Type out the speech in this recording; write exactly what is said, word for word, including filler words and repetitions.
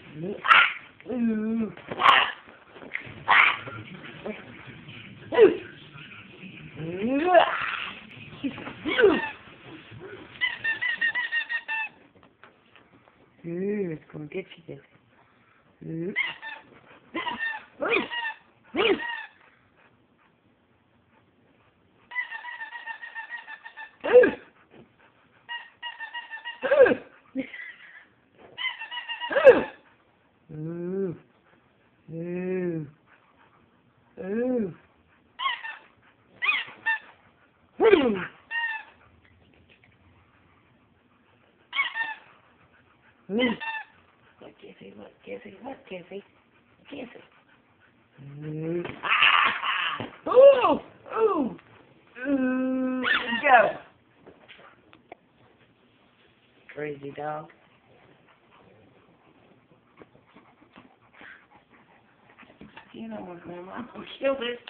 Ooh. Ooh, it's gonna get you this. Ooh. Ooh. Ooh. Ooh. Ooh. Look, Kissy, look, Kissy, look, Kissy. Kissy. Ooh. Ah! Ooh! Ooh! Ooh! Go! Crazy dog. You know what, Grandma? I'm gonna kill this.